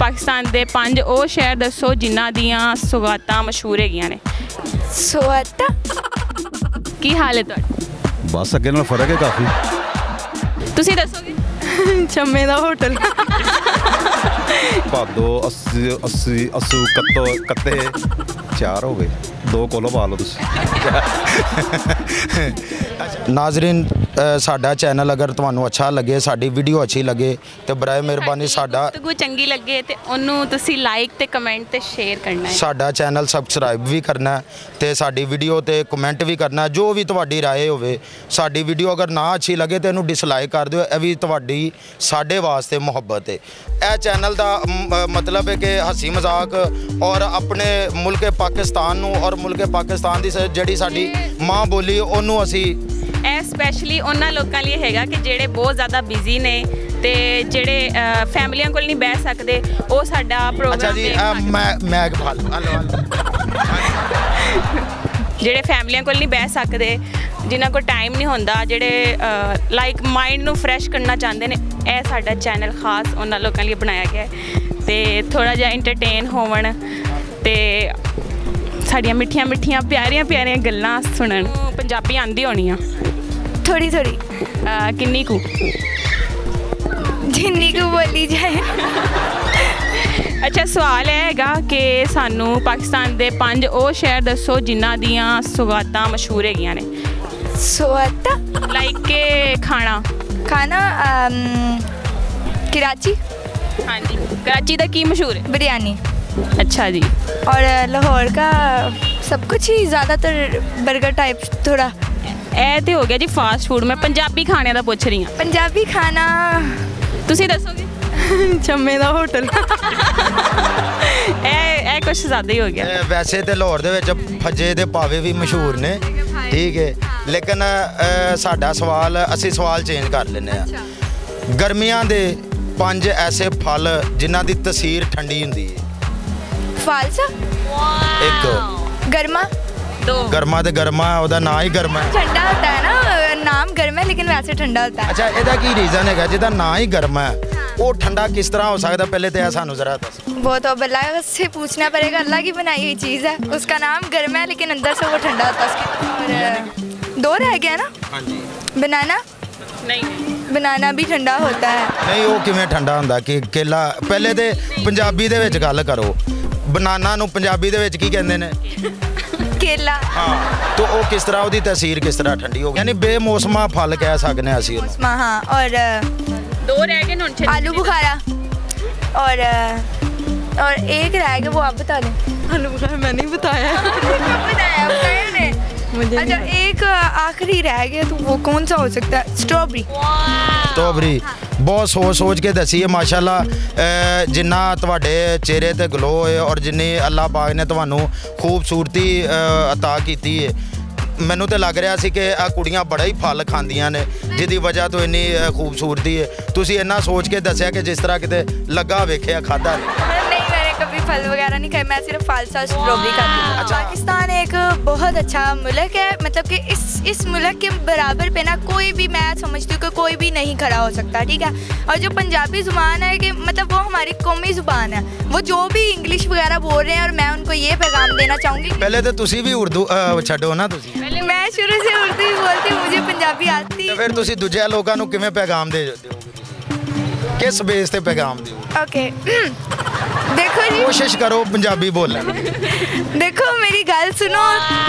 पाकिस्तान के 5 ਉਹ ਸ਼ਹਿਰ ਦੱਸੋ ਜਿਨ੍ਹਾਂ ਦੀਆਂ ਸੁਗਾਤਾਂ ਮਸ਼ਹੂਰ ਹੈਗੀਆਂ ਨੇ। ਸੁਗਾਤਾਂ ਕੀ ਹਾਲ ਹੈ ਤੁਹਾਡਾ? ਬਸ ਅੱਗੇ ਨਾਲ ਫਰਕ ਹੈ ਕਾਫੀ। ਤੁਸੀਂ ਦੱਸੋਗੇ? ਚੰਮੇ ਦਾ ਹੋਟਲ। ਭਾਦੋ 80 ਕੱਤੇ 4 ਹੋ ਗਏ, 2 ਕੋਲੋਂ ਪਾ ਲਓ ਤੁਸੀਂ। ਨਾਜ਼ਰੀਨ ਸਾਡਾ ਚੈਨਲ ਅਗਰ ਤੁਹਾਨੂੰ ਅੱਛਾ ਲੱਗੇ, ਸਾਡੀ ਵੀਡੀਓ ਅੱਛੀ ਲੱਗੇ ਤੇ ਬਰਾਏ ਮਿਹਰਬਾਨੀ ਸਾਡਾ ਗੁੱਤਗੂ ਚੰਗੀ ਲੱਗੇ ਤੇ ਉਹਨੂੰ ਤੁਸੀਂ ਲਾਈਕ ਤੇ ਕਮੈਂਟ ਤੇ ਸ਼ੇਅਰ ਕਰਨਾ ਹੈ। ਸਾਡਾ ਚੈਨਲ ਸਬਸਕ੍ਰਾਈਬ ਵੀ ਕਰਨਾ ਤੇ ਸਾਡੀ ਵੀਡੀਓ ਤੇ ਕਮੈਂਟ ਵੀ ਕਰਨਾ। ਜੋ ਵੀ ਤੁਹਾਡੀ ਰਾਏ ਹੋਵੇ, ਸਾਡੀ ਵੀਡੀਓ ਅਗਰ ਨਾ ਅੱਛੀ ਲੱਗੇ ਤੇ ਇਹਨੂੰ ਡਿਸਲਾਈਕ ਕਰ ਦਿਓ। ਇਹ ਵੀ ਤੁਹਾਡੀ ਸਾਡੇ ਵਾਸਤੇ ਮੁਹੱਬਤ ਹੈ। ਇਹ ਚੈਨਲ ਦਾ मतलब है कि हसी मजाक और अपने मुल्क पाकिस्तान नूं और मुल्क पाकिस्तान की जिहड़ी साडी माँ बोली उन्होंने असी स्पैशली उन्होंने लोगों लिए हैगा कि जेड़े बहुत ज़्यादा बिजी ने ते जेड़े फैमिलियां कोल नहीं बह सकते वो साडा प्रोग्राम। अच्छा जी जेड़े फैमिलियां कोल नहीं बह सकते, जिन्हां कोल टाइम नहीं होंदा, जेड़े लाइक माइंड नूं फ्रैश करना चाहते हैं, यह साडा चैनल खास उन्हां लोगों लिए बनाया गया है ते थोड़ा जिहा इंटरटेन होवन ते साड़ियाँ मिठियां मिठियां प्यारियां प्यारियां गल्लां सुनन। पंजाबी आंदी होनी आ? थोड़ी थोड़ी। किन्नी कू? जिन्नी कू बोली जाए। अच्छा, सवाल हैगा कि सानू पाकिस्तान के 5 ਉਹ ਸ਼ਹਿਰ ਦੱਸੋ ਜਿਨ੍ਹਾਂ ਦੀਆਂ ਸੁਗਾਤਾਂ ਮਸ਼ਹੂਰ ਹੈਗੀਆਂ ਨੇ। ਸੁਗਾਤਾਂ ਲਾਈਕ ਕਿ ਖਾਣਾ कराची। हाँ जी, कराची का की मशहूर है? बिरयानी। अच्छा जी। और लाहौर का सब कुछ ही ज़्यादातर बर्गर टाइप थोड़ा। ਇਹ ਤੇ ਹੋ ਗਿਆ ਜੀ ਫਾਸਟ ਫੂਡ। ਮੈਂ ਪੰਜਾਬੀ ਖਾਣੇ ਦਾ ਪੁੱਛ ਰਹੀ ਹਾਂ। पंजाबी खाना ਤੁਸੀਂ ਦੱਸੋਗੇ? चम्मे ਦਾ ਹੋਟਲ। ਇਹ ਕੁਝ ਜ਼ਿਆਦਾ ਹੀ ਹੋ ਗਿਆ। ਵੈਸੇ ਤੇ ਲਾਹੌਰ ਦੇ ਵਿੱਚ ਫੱਜੇ ਦੇ ਪਾਵੇ ਵੀ ਮਸ਼ਹੂਰ ਨੇ, ਠੀਕ ਹੈ, ਲੇਕਿਨ ਸਾਡਾ ਸਵਾਲ ਅਸੀਂ ਸਵਾਲ ਚੇਂਜ ਕਰ ਲੈਂਦੇ ਆ। ਗਰਮੀਆਂ ਦੇ 5 ਐਸੇ ਫਲ ਜਿਨ੍ਹਾਂ ਦੀ ਤਸੀਰ ਠੰਡੀ ਹੁੰਦੀ ਹੈ। फालसा। 1 गर्मा। 2 ਗਰਮਾ ਤੇ ਗਰਮਾ ਉਹਦਾ ਨਾਂ ਹੀ ਗਰਮਾ ਹੈ। ठंडा होता है ना, नाम गर्म है लेकिन वैसे ठंडा होता है। ਅੱਛਾ, ਇਹਦਾ ਕੀ ਰੀਜ਼ਨ ਹੈਗਾ ਜਿਹਦਾ ਨਾਂ ਹੀ ਗਰਮਾ ਹੈ? ਉਹ ਠੰਡਾ ਕਿਸ ਤਰ੍ਹਾਂ ਹੋ ਸਕਦਾ? ਪਹਿਲੇ ਤੇ ਇਹ ਸਾਨੂੰ ਜ਼ਰਾ ਦੱਸ। वो तो अब अल्लाह से पूछना पड़ेगा। अल्लाह की बनाई हुई चीज़ है, उसका नाम गर्म है लेकिन अंदर से वो ठंडा होता है। और 2 रह गया ना। हाँ जी। बनाना। नहीं, बनाना भी ठंडा होता है। ਨਹੀਂ, ਉਹ ਕਿਵੇਂ ਠੰਡਾ ਹੁੰਦਾ? ਕਿ ਕੇਲਾ? ਪਹਿਲੇ ਤੇ ਪੰਜਾਬੀ ਦੇ ਵਿੱਚ ਗੱਲ ਕਰੋ। ਬਨਾਨਾ ਨੂੰ ਪੰਜਾਬੀ ਦੇ ਵਿੱਚ ਕੀ ਕਹਿੰਦੇ ਨੇ? केला। ਹਾਂ, तो ਉਹ ਕਿਸ ਤਰ੍ਹਾਂ ਉਹਦੀ ਤਸੀਰ ਕਿਸ ਤਰ੍ਹਾਂ ਠੰਡੀ ਹੋ ਗਈ? ਯਾਨੀ ਬੇਮੌਸਮਾ ਫਲ ਕਹਿ ਸਕਦੇ ਹਾਂ ਅਸੀਂ ਉਹਨੂੰ। हाँ। और 2 रह गए ना। आलू बुखारा। और एक रह गया, वो आप बता दें। आलू बुखारा मैंने ही बताया। बताया ने मुझे। अच्छा, एक आखिरी रह गया, तो वो कौन सा हो सकता है? स्ट्रॉबेरी। ਸਟ੍ਰਾਬੇਰੀ। ਬਹੁਤ ਸੋਚ ਕੇ ਦੱਸੀ ਹੈ ਮਾਸ਼ਾਅੱਲਾ। ਜਿੰਨਾ ਤੁਹਾਡੇ ਚਿਹਰੇ ਤੇ ਗਲੋ ਹੈ ਔਰ ਜਿੰਨੀ ਅੱਲਾਹ ਪਾਕ ਨੇ ਤੁਹਾਨੂੰ ਖੂਬਸੂਰਤੀ ਅਤਾ ਕੀਤੀ ਹੈ, ਮੈਨੂੰ ਤਾਂ ਲੱਗ ਰਿਹਾ ਸੀ ਕਿ ਆ ਕੁੜੀਆਂ ਬੜਾ ਹੀ ਫਲ ਖਾਂਦੀਆਂ ਨੇ ਜਿਹਦੀ ਵਜ੍ਹਾ ਤੋਂ ਇੰਨੀ ਖੂਬਸੂਰਤੀ ਹੈ। ਤੁਸੀਂ ਇੰਨਾ ਸੋਚ ਕੇ ਦੱਸਿਆ ਕਿ ਜਿਸ ਤਰ੍ਹਾਂ ਕਿਤੇ ਲੱਗਾ ਵੇਖਿਆ ਖਾਦਾ नहीं, मैंने कभी फल वगैरह नहीं खाए, मैं सिर्फ फालसा स्ट्रॉबेरी खाती हूँ। अच्छा। पाकिस्तान एक बहुत अच्छा मुल्क है, मतलब कि इस मुल्क के बराबर पे ना कोई भी, मैं समझती हूँ कि कोई भी नहीं खड़ा हो सकता, ठीक है। और जो पंजाबी ज़ुबान है कि मतलब वो हमारी कौमी ज़ुबान है, वो जो भी इंग्लिश वगैरह बोल रहे हैं, और मैं उनको ये पैगाम देना चाहूँगी। ਪਹਿਲੇ ਤੇ ਤੁਸੀਂ ਵੀ ਉਰਦੂ ਛੱਡੋ ਨਾ ਤੁਸੀਂ। मैं शुरू से उर्दू ही बोलती हूँ, मुझे पंजाबी आती। ਤੇ ਫਿਰ ਤੁਸੀਂ ਦੂਜਿਆਂ ਲੋਕਾਂ ਨੂੰ ਕਿਵੇਂ ਪੈਗਾਮ ਦਿਓਗੇ? ਕਿਸ ਬੇਸ ਤੇ ਪੈਗਾਮ ਦਿਓ? ओके। देखो जी, ਕੋਸ਼ਿਸ਼ ਕਰੋ ਪੰਜਾਬੀ ਬੋਲਣ ਦੀ। देखो मेरी गल सुनो,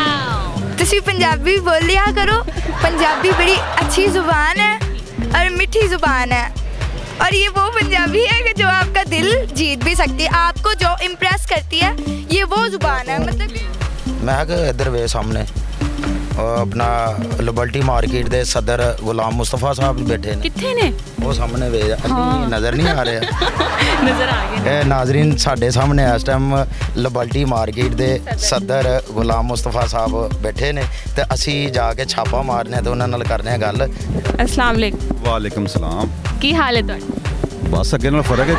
तुसी पंजाबी बोल लिया करो। पंजाबी बड़ी अच्छी ज़ुबान है और मीठी ज़ुबान है, और ये वो पंजाबी है कि जो आपका दिल जीत भी सकती है, आपको जो इम्प्रेस करती है, ये वो ज़ुबान है। मतलब मैं कि इधर वे सामने अपना लिबर्टी मार्केट ਦੇ सदर गुलाम मुस्तफा साहब बैठे ने। कित्थे ने? वो सामने वे नज़र नहीं आ रहे? नजर आ गए। नाजरीन साढ़े सामने इस टाइम लिबर्टी मार्केट ਦੇ सदर गुलाम मुस्तफा साहब बैठे ने ते असी जाके छापा मारने ते उन्हां नाल करने गल। अस्सलाम वालेकुम। वालेकुम सलाम। की हाल है ਤੁਹਾਡਾ? बस अगे ਨਾਲ फर्क है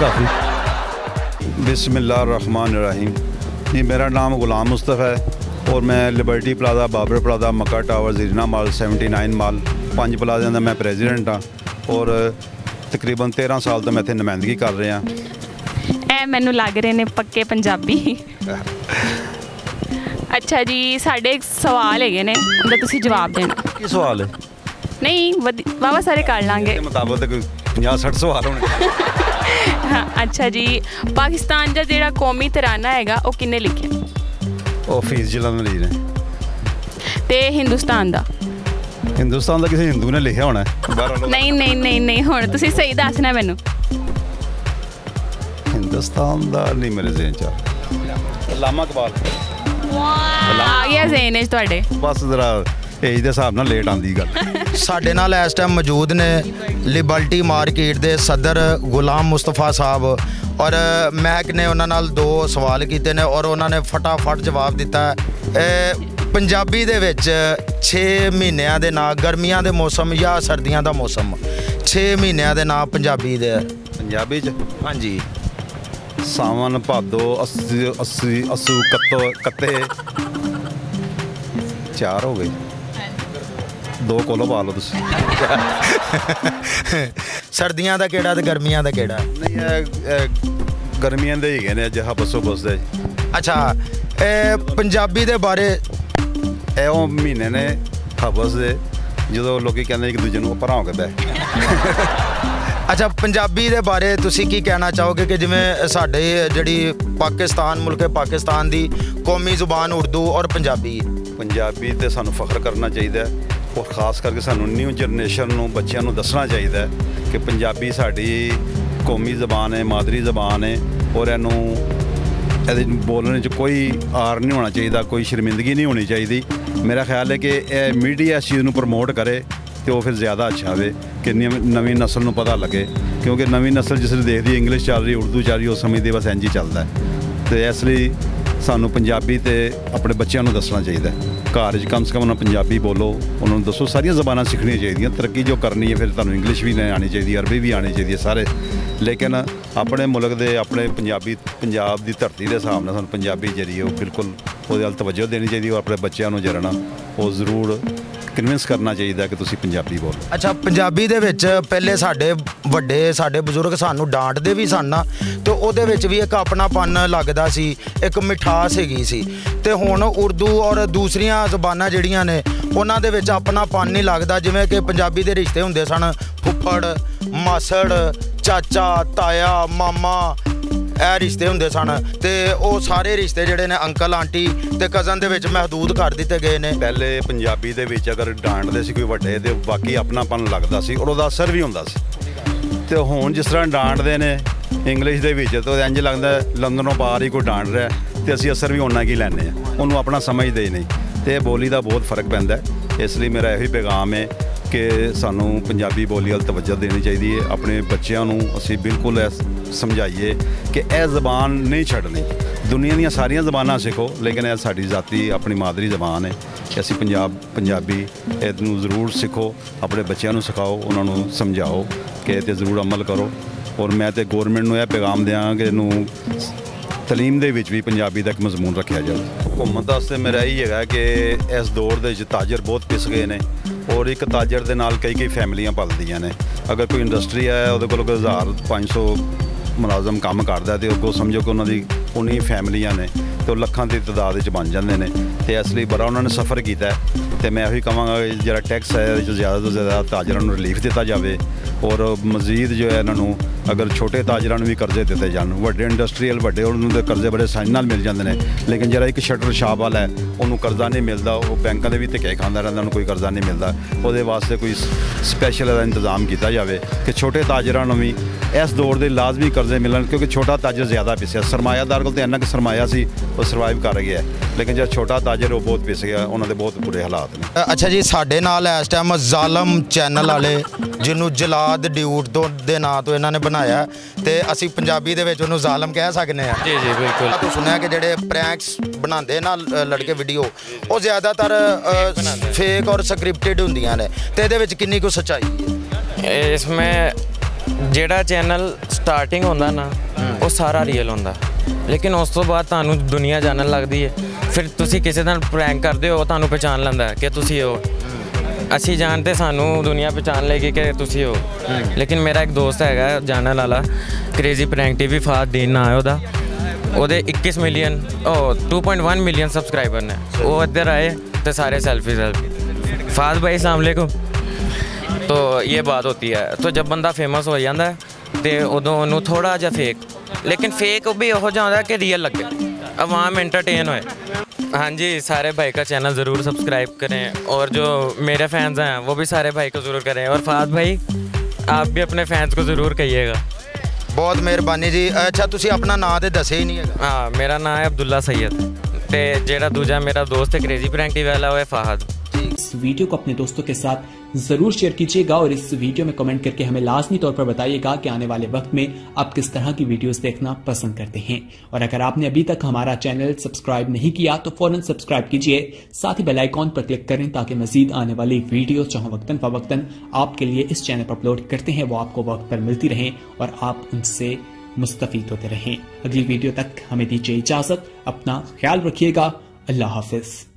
काफ़ी। बिस्मिल्लाहिर्रहमानिर्रहीम। जी, मेरा नाम गुलाम मुस्तफ़ा है और मैं Liberty Plaza, Babar Plaza, Makkah Tower, जीरना माल, 79 माल 5 प्लाज़िਆਂ ਦਾ मैं प्रेजिडेंट हाँ और तकरीबन 13 साल तो मैं इत्थे नुमाइंदगी कर रहा। ਇਹ ਮੈਨੂੰ ਲੱਗ ਰਹੇ ਨੇ ਪੱਕੇ ਪੰਜਾਬੀ। ਅੱਛਾ ਜੀ, ਸਾਡੇ ਇੱਕ ਸਵਾਲ ਹੈਗੇ ਨੇ, ਉਹਦਾ ਤੁਸੀਂ ਜਵਾਬ ਦੇਣਾ। ਕੀ ਸਵਾਲ ਹੈ? ਨਹੀਂ ਵਾਵਾ ਸਾਰੇ ਕਰ ਲਾਂਗੇ। ਇਹਦੇ ਮੁਤਾਬਕ ਤਾਂ ਕੋਈ 50-60 ਸਵਾਲ ਹੋਣੇ। ਹਾਂ, ਅੱਛਾ ਜੀ, ਪਾਕਿਸਤਾਨ ਦਾ ਜਿਹੜਾ ਕੌਮੀ ਤਰਾਨਾ ਹੈਗਾ ਉਹ ਕਿਹਨੇ ਲਿਖਿਆ? ਉਹ ਹਫੀਜ਼ ਜਲਾਲੀ ਨੇ। ਤੇ ਹਿੰਦੁਸਤਾਨ ਦਾ? ਹਿੰਦੁਸਤਾਨ ਦਾ ਕਿਸੇ ਹਿੰਦੂ ਨੇ ਲਿਖਿਆ ਹੋਣਾ। ਨਹੀਂ, ਹੁਣ ਤੁਸੀਂ ਸਹੀ ਦੱਸਣਾ ਮੈਨੂੰ। ਹਿੰਦੁਸਤਾਨ ਦਾ ਨਹੀਂ ਮੇਰੇ ਜ਼ਿਹਨ ਚ ਅਲਾਮਾ ਇਕਬਾਲ। ਆ ਗਿਆ ਜ਼ੇਨ 'ਚ ਤੁਹਾਡੇ। ਬਸ ਜ਼ਰਾ ਏਜ ਦੇ ਹਿਸਾਬ ਨਾਲ ਲੇਟ ਆਉਂਦੀ ਗੱਲ। ਸਾਡੇ ਨਾਲ ਇਸ ਟਾਈਮ ਮੌਜੂਦ ਨੇ ਲਿਬਰਟੀ ਮਾਰਕੀਟ ਦੇ ਸਦਰ ਗੁਲਾਮ ਮੁਸਤਫਾ ਸਾਹਿਬ, ਔਰ ਮਹਿਕ ਨੇ ਉਹਨਾਂ ਨਾਲ 2 ਸਵਾਲ ਕੀਤੇ ਨੇ ਔਰ ਉਹਨਾਂ ਨੇ ਫਟਾਫਟ ਜਵਾਬ ਦਿੱਤਾ। ਪੰਜਾਬੀ ਦੇ ਵਿੱਚ 6 ਮਹੀਨਿਆਂ ਦੇ ਨਾਂ, ਗਰਮੀਆਂ ਦੇ ਮੌਸਮ ਜਾਂ ਸਰਦੀਆਂ ਦਾ ਮੌਸਮ, 6 ਮਹੀਨਿਆਂ ਦੇ ਨਾਂ ਪੰਜਾਬੀ ਦੇ। ਪੰਜਾਬੀ ਚ? ਹਾਂਜੀ। ਸਾਵਨ, ਭਾਦੋ, ਅੱਸੂ, ਕੱਤੇ 4 ਹੋ ਗਏ। 2 ਕੋਲੋਂ ਪਾ ਲਓ ਤੁਸੀਂ। ਸਰਦੀਆਂ ਦਾ ਕਿਹੜਾ ਤੇ ਗਰਮੀਆਂ ਦਾ ਕਿਹੜਾ? ਨਹੀਂ, ਇਹ ਗਰਮੀਆਂ ਦੇ ਹੀ ਨੇ ਜਿਹਾ ਬਸੋ ਬਸਦੇ। ਅੱਛਾ, ਪੰਜਾਬੀ ਦੇ ਬਾਰੇ ਇਹ ਉਹ ਮਹੀਨੇ ਨੇ ਹਵਸ ਦੇ ਜਦੋਂ ਲੋਕੀ ਕਹਿੰਦੇ ਇੱਕ ਦੂਜੇ ਨੂੰ ਭਰਾ ਹੋ ਕੇ ਬਹਿ। ਅੱਛਾ, ਪੰਜਾਬੀ ਦੇ ਬਾਰੇ ਤੁਸੀਂ ਕੀ ਕਹਿਣਾ ਚਾਹੋਗੇ ਕਿ ਜਿਵੇਂ ਸਾਡੇ ਜਿਹੜੀ ਪਾਕਿਸਤਾਨ, ਮੁਲਕ ਪਾਕਿਸਤਾਨ ਦੀ ਕੌਮੀ ਜ਼ੁਬਾਨ ਉਰਦੂ ਔਰ ਪੰਜਾਬੀ ਤੇ ਸਾਨੂੰ ਫਖਰ ਕਰਨਾ ਚਾਹੀਦਾ ਹੈ, ਔਰ ਖਾਸ ਕਰਕੇ ਸਾਨੂੰ ਨਿਊ ਜਨਰੇਸ਼ਨ ਨੂੰ, ਬੱਚਿਆਂ ਨੂੰ ਦੱਸਣਾ ਚਾਹੀਦਾ ਹੈ ਕਿ ਪੰਜਾਬੀ ਸਾਡੀ ਕੌਮੀ ਜ਼ਬਾਨ ਹੈ, ਮਾਦਰੀ ਜ਼ਬਾਨ ਹੈ, ਔਰ ਇਹਦੇ ਬੋਲਣ 'ਚ ਕੋਈ ਆਰ ਨਹੀਂ ਹੋਣਾ ਚਾਹੀਦਾ, ਕੋਈ ਸ਼ਰਮਿੰਦਗੀ ਨਹੀਂ ਹੋਣੀ ਚਾਹੀਦੀ। ਮੇਰਾ ਖਿਆਲ ਹੈ ਕਿ ਇਹ ਮੀਡੀਆ ਇਸ ਚੀਜ਼ ਨੂੰ ਪ੍ਰਮੋਟ ਕਰੇ ਤੇ ਉਹ ਫਿਰ ਜ਼ਿਆਦਾ ਅੱਛਾ ਹੋਵੇ ਕਿ ਨਵੀਂ ਨਸਲ ਨੂੰ ਪਤਾ ਲੱਗੇ, ਕਿਉਂਕਿ ਨਵੀਂ ਨਸਲ ਜਿਸ ਨੂੰ ਦੇਖਦੀ ਇੰਗਲਿਸ਼ ਚੱਲ ਰਹੀ, ਉਰਦੂ ਚੱਲ ਰਹੀ, ਉਹ ਸਮਝਦੀ ਬਸ ਇੰਝ ਹੀ ਚੱਲਦਾ ਹੈ। ਤੇ ਇਸ ਲਈ ਸਾਨੂੰ ਪੰਜਾਬੀ ਤੇ ਆਪਣੇ ਬੱਚਿਆਂ ਨੂੰ ਦੱਸਣਾ ਚਾਹੀਦਾ। ਘਰ 'ਚ ਕਮ ਸੇ ਕਮ ਉਹਨਾਂ ਪੰਜਾਬੀ ਬੋਲੋ, ਉਹਨਾਂ ਨੂੰ ਦੱਸੋ। ਸਾਰੀਆਂ ਜ਼ਬਾਨਾਂ ਸਿੱਖਣੀਆਂ ਚਾਹੀਦੀਆਂ। ਤਰੱਕੀ ਜੋ ਕਰਨੀ ਹੈ ਫਿਰ ਤੁਹਾਨੂੰ ਇੰਗਲਿਸ਼ ਵੀ ਆਉਣੀ ਚਾਹੀਦੀ, ਅਰਬੀ ਵੀ ਆਉਣੀ ਚਾਹੀਦੀ ਹੈ ਸਾਰੇ। ਲੇਕਿਨ ਆਪਣੇ ਮੁਲਕ ਦੇ, ਆਪਣੇ ਪੰਜਾਬ ਦੀ ਧਰਤੀ ਦੇ ਹਿਸਾਬ ਨਾਲ ਸਾਨੂੰ ਪੰਜਾਬੀ ਜਿਹੜੀ ਉਹ ਬਿਲਕੁਲ ਉਹਦੇ ਵੱਲ ਤਵੱਜੋ ਦੇਣੀ ਚਾਹੀਦੀ, ਔਰ ਆਪਣੇ ਬੱਚਿਆਂ ਨੂੰ ਜਿਹੜਾ ਨਾ ਉਹ ਜ਼ਰੂਰ ਕਨਵਿੰਸ ਕਰਨਾ ਚਾਹੀਦਾ ਕਿ ਤੁਸੀਂ ਪੰਜਾਬੀ ਬੋਲੋ। ਅੱਛਾ, ਪੰਜਾਬੀ ਦੇ ਵਿੱਚ ਪਹਿਲੇ ਸਾਡੇ ਬਜ਼ੁਰਗ ਸਾਨੂੰ ਡਾਂਟਦੇ ਵੀ ਸਨ ਨਾ, ਤੇ ਉਹਦੇ ਵਿੱਚ ਵੀ ਇੱਕ ਆਪਣਾਪਨ ਲੱਗਦਾ ਸੀ, ਇੱਕ ਮਿਠਾਸ ਹੈਗੀ ਸੀ। ਤੇ ਹੁਣ ਉਰਦੂ ਔਰ ਦੂਸਰੀਆਂ ਜ਼ਬਾਨਾਂ ਜਿਹੜੀਆਂ ਨੇ ਉਹਨਾਂ ਦੇ ਵਿੱਚ ਆਪਣਾਪਨ ਨਹੀਂ ਲੱਗਦਾ। ਜਿਵੇਂ ਕਿ ਪੰਜਾਬੀ ਦੇ ਰਿਸ਼ਤੇ ਹੁੰਦੇ ਸਨ, ਫੁੱਫੜ, ਮਾਸੜ, ਚਾਚਾ, ਤਾਇਆ, ਮਾਮਾ, ਇਹ ਰਿਸ਼ਤੇ ਹੁੰਦੇ ਸਨ, ਤੇ ਉਹ ਸਾਰੇ ਰਿਸ਼ਤੇ ਜਿਹੜੇ ਨੇ ਅੰਕਲ, ਆਂਟੀ ਤੇ ਕਜ਼ਨ ਦੇ ਵਿੱਚ ਮਹਦੂਦ ਕਰ ਦਿੱਤੇ ਗਏ ਨੇ। ਪਹਿਲੇ ਪੰਜਾਬੀ ਦੇ ਵਿੱਚ ਅਗਰ ਡਾਂਟਦੇ ਸੀ ਕੋਈ ਵੱਡੇ ਤੇ ਬਾਕੀ ਆਪਣਾਪਨ ਲੱਗਦਾ ਸੀ, ਔਰ ਉਹਦਾ ਅਸਰ ਵੀ ਹੁੰਦਾ ਸੀ। ਤੇ ਹੁਣ ਜਿਸ ਤਰ੍ਹਾਂ ਡਾਂਟਦੇ ਨੇ ਇੰਗਲਿਸ਼ ਦੇ ਵਿੱਚ, ਤਾਂ ਇੰਝ ਲੱਗਦਾ ਲੰਦਨੋਂ ਬਾਹਰ ਹੀ ਕੋਈ ਡਾਂਟ ਰਿਹਾ, ਤੇ ਅਸੀਂ ਅਸਰ ਵੀ ਉਹਨਾਂ ਕੀ ਲੈਂਦੇ ਹਾਂ, ਉਹਨੂੰ ਆਪਣਾ ਸਮਝਦੇ ਹੀ ਨਹੀਂ। ਤੇ ਬੋਲੀ ਦਾ ਬਹੁਤ ਫਰਕ ਪੈਂਦਾ। ਇਸ ਲਈ ਮੇਰਾ ਇਹੀ ਪੈਗਾਮ ਹੈ ਕਿ ਸਾਨੂੰ ਪੰਜਾਬੀ ਬੋਲੀ ਵੱਲ ਤਵੱਜੋ ਦੇਣੀ ਚਾਹੀਦੀ ਹੈ। ਆਪਣੇ ਬੱਚਿਆਂ ਨੂੰ ਅਸੀਂ ਬਿਲਕੁਲ ਸਮਝਾਈਏ ਕਿ ਇਹ ਜ਼ਬਾਨ ਨਹੀਂ ਛੱਡਣੀ। ਦੁਨੀਆ ਦੀਆਂ ਸਾਰੀਆਂ ਜ਼ਬਾਨਾਂ ਸਿੱਖੋ, ਲੇਕਿਨ ਇਹ ਸਾਡੀ ਜ਼ਾਤੀ ਆਪਣੀ ਮਾਦਰੀ ਜ਼ਬਾਨ ਹੈ ਕਿ ਅਸੀਂ ਪੰਜਾਬੀ ਇਹਨੂੰ ਜ਼ਰੂਰ ਸਿੱਖੋ, ਆਪਣੇ ਬੱਚਿਆਂ ਨੂੰ ਸਿਖਾਓ, ਉਹਨਾਂ ਨੂੰ ਸਮਝਾਓ ਕਿ ਇਹ 'ਤੇ ਜ਼ਰੂਰ ਅਮਲ ਕਰੋ। ਔਰ ਮੈਂ ਤਾਂ ਗੌਰਮੈਂਟ ਨੂੰ ਇਹ ਪੈਗਾਮ ਦਿਆਂ ਕਿ ਇਹਨੂੰ ਤਾਲੀਮ ਦੇ ਵਿੱਚ ਵੀ ਪੰਜਾਬੀ ਦਾ ਇੱਕ ਮਜ਼ਮੂਨ ਰੱਖਿਆ ਜਾਵੇ। ਹੁਕੂਮਤ ਵਾਸਤੇ ਮੇਰਾ ਇਹੀ ਹੈਗਾ ਕਿ ਇਸ ਦੌਰ ਦੇ ਵਿੱਚ ਤਾਜਰ ਬਹੁਤ ਪਿਸ ਗਏ ਨੇ, ਔਰ ਇੱਕ ਤਾਜਰ ਦੇ ਨਾਲ ਕਈ ਫੈਮਲੀਆਂ ਪਲਦੀਆਂ ਨੇ। ਅਗਰ ਕੋਈ ਇੰਡਸਟਰੀ ਹੈ, ਉਹਦੇ ਕੋਲ 1500 ਮੁਲਾਜ਼ਮ ਕੰਮ ਕਰਦਾ, ਤੇ ਅੱਗੋਂ ਸਮਝੋ ਕਿ ਉਹਨਾਂ ਦੀ ਉਨੀ ਫੈਮਲੀਆਂ ਨੇ, ਤੇ ਉਹ ਲੱਖਾਂ ਦੀ ਤਾਦਾਦ ਵਿੱਚ ਬਣ ਜਾਂਦੇ ਨੇ। ਤੇ ਇਸ ਲਈ ਬੜਾ ਉਹਨਾਂ ਨੇ ਸਫ਼ਰ ਕੀਤਾ। ਤੇ ਮੈਂ ਇਹੀ ਕਹਾਂਗਾ ਕਿ ਜਿਹੜਾ ਟੈਕਸ ਹੈ ਇਹਦੇ 'ਚ ਜ਼ਿਆਦਾ ਤੋਂ ਜ਼ਿਆਦਾ ਤਾਜਰਾਂ ਨੂੰ ਰਿਲੀਫ ਦਿੱਤਾ ਜਾਵੇ, ਔਰ ਮਜ਼ੀਦ ਜੋ ਹੈ ਇਹਨਾਂ ਨੂੰ ਅਗਰ ਛੋਟੇ ਤਾਜਰਾਂ ਨੂੰ ਵੀ ਕਰਜ਼ੇ ਦਿੱਤੇ ਜਾਣ। ਵੱਡੇ ਇੰਡਸਟਰੀਅਲ ਵੱਡੇ ਉਹਨਾਂ ਦੇ ਕਰਜ਼ੇ ਬੜੇ ਆਸਾਨੀ ਨਾਲ ਮਿਲ ਜਾਂਦੇ ਨੇ, ਲੇਕਿਨ ਜਿਹੜਾ ਇੱਕ ਸ਼ਟਰ ਸ਼ਾਪ ਵਾਲਾ ਹੈ ਉਹਨੂੰ ਕਰਜ਼ਾ ਨਹੀਂ ਮਿਲਦਾ, ਉਹ ਬੈਂਕਾਂ ਦੇ ਵੀ ਧੱਕੇ ਖਾਂਦਾ ਰਹਿੰਦਾ, ਉਹਨੂੰ ਕੋਈ ਕਰਜ਼ਾ ਨਹੀਂ ਮਿਲਦਾ। ਉਹਦੇ ਵਾਸਤੇ ਕੋਈ ਸਪੈਸ਼ਲ ਦਾ ਇੰਤਜ਼ਾਮ ਕੀਤਾ ਜਾਵੇ ਕਿ ਛੋਟੇ ਤਾਜਰਾਂ ਨੂੰ ਵੀ ਇਸ ਦੌਰ ਦੇ ਲਾਜ਼ਮੀ ਕਰਜ਼ੇ ਮਿਲਣ, ਕਿਉਂਕਿ ਛੋਟਾ ਤਾਜਰ ਜ਼ਿਆਦਾ ਪਿਸਿਆ। ਸਰਮਾਇਆਦਾਰ ਕੋਲ ਤਾਂ ਇੰਨਾ ਕੁ ਸਰਮਾਇਆ ਸੀ, ਉਹ ਸਰਵਾਈਵ ਕਰ ਗਿਆ, ਲੇਕਿਨ ਜਿਹੜਾ ਛੋਟਾ ਤਾਜਰ ਉਹ ਬਹੁਤ ਪਿਸ ਗਿਆ, ਉਹਨਾਂ ਦੇ ਬਹੁਤ ਬੁਰੇ ਹਾਲਾਤ ਨੇ। ਅੱਛਾ ਜੀ, ਸਾਡੇ ਨਾਲ ਇਸ ਟਾਈਮ ਜ਼ਾਲਮ ਚੈਨਲ ਵਾਲੇ, ਜਿਹਨੂੰ ਜਲਾਦ ਡਿਊਟ ਦੇ ਨਾਂ ਤੋਂ ਇਹਨਾਂ ਨੇ ਬਣਾਇਆ, ਤੇ ਅਸੀਂ ਪੰਜਾਬੀ ਦੇ ਵਿੱਚ ਉਹਨੂੰ ਜ਼ਾਲਮ ਕਹਿ ਸਕਦੇ ਹਾਂ। ਜੀ ਬਿਲਕੁਲ। ਤੁਸੀਂ ਸੁਣਿਆ ਕਿ ਜਿਹੜੇ ਪ੍ਰੈਂਕਸ ਬਣਾਉਂਦੇ ਨਾ ਲੜਕੇ ਵੀਡੀਓ, ਉਹ ਜ਼ਿਆਦਾਤਰ ਫੇਕ ਔਰ ਸਕ੍ਰਿਪਟਡ ਹੁੰਦੀਆਂ ਨੇ, ਤੇ ਇਹਦੇ ਵਿੱਚ ਕਿੰਨੀ ਕੁ ਸੱਚਾਈ ਹੈ? ਇਸ ਵਿੱਚ ਜਿਹੜਾ ਚੈਨਲ ਸਟਾਰਟਿੰਗ ਹੁੰਦਾ ਨਾ, ਉਹ ਸਾਰਾ ਰੀਅਲ ਹੁੰਦਾ, ਲੇਕਿਨ ਉਸ ਤੋਂ ਬਾਅਦ ਤੁਹਾਨੂੰ ਦੁਨੀਆ ਜਾਣਨ ਲੱਗਦੀ ਹੈ। ਫਿਰ ਤੁਸੀਂ ਕਿਸੇ ਨਾਲ ਪ੍ਰੈਂਕ ਕਰਦੇ ਹੋ, ਤੁਹਾਨੂੰ ਪਹਿਚਾਣ ਲੈਂਦਾ ਕਿ ਤੁਸੀਂ ਉਹ ਅਸੀਂ ਜਾਣਦੇ ਸਾਨੂੰ ਦੁਨੀਆ ਪਛਾਣ ਲੇਗੀ ਕਿ ਤੁਸੀਂ ਹੋ ਲੇਕਿਨ ਮੇਰਾ ਇੱਕ ਦੋਸਤ ਹੈਗਾ ਜਾਣਨ ਵਾਲਾ ਕ੍ਰੇਜ਼ੀ ਪ੍ਰੈਂਕ ਟੀਵੀ ਫਾਦੀਨ ਨਾਂ ਹੈ ਉਹਦੇ 21 ਮਿਲੀਅਨ 2.1 मिलियन सब्सक्राइबर ने वो इधर आए तो सारे सेल्फी फाद भाई अस्सलाम वालेकुम। तो ये बात होती है तो जब बंदा फेमस हो जाता है तो उदों उन्होंने थोड़ा जा फेक लेकिन फेक भी हो जाता है कि रियल लगे अवाम एंटरटेन होए। हाँ जी सारे भाई का चैनल ज़रूर सब्सक्राइब करें और जो मेरे फैंस हैं वो भी सारे भाई को ज़रूर करें और फाद भाई आप भी अपने फैंस को ज़रूर कहिएगा। बहुत मेहरबानी जी। अच्छा तुसी अपना नाम तो दसे ही नहीं है? हाँ मेरा नाम है अब्दुल्ला सैयद ते जेड़ा दूजा मेरा दोस्त है क्रेजी प्रैंक टीवी वाला वो है फहद। इस वीडियो को अपने दोस्तों के साथ जरूर शेयर कीजिएगा और इस वीडियो में कमेंट करके हमें लाजमी तौर पर बताइएगा कि आने वाले वक्त में आप किस तरह की वीडियोस देखना पसंद करते हैं। और अगर आपने अभी तक हमारा चैनल सब्सक्राइब नहीं किया तो फौरन सब्सक्राइब कीजिए, साथ ही बेल आइकॉन पर क्लिक करें ताकि मजीद आने वाली वीडियो जो वक्तन फवक्तन आपके लिए इस चैनल पर अपलोड करते हैं वो आपको वक्त पर मिलती रहें और आप उनसे मुस्तफीद होते रहें। अगली वीडियो तक हमें दीजिए इजाजत, अपना ख्याल रखिएगा, अल्लाह हाफिज।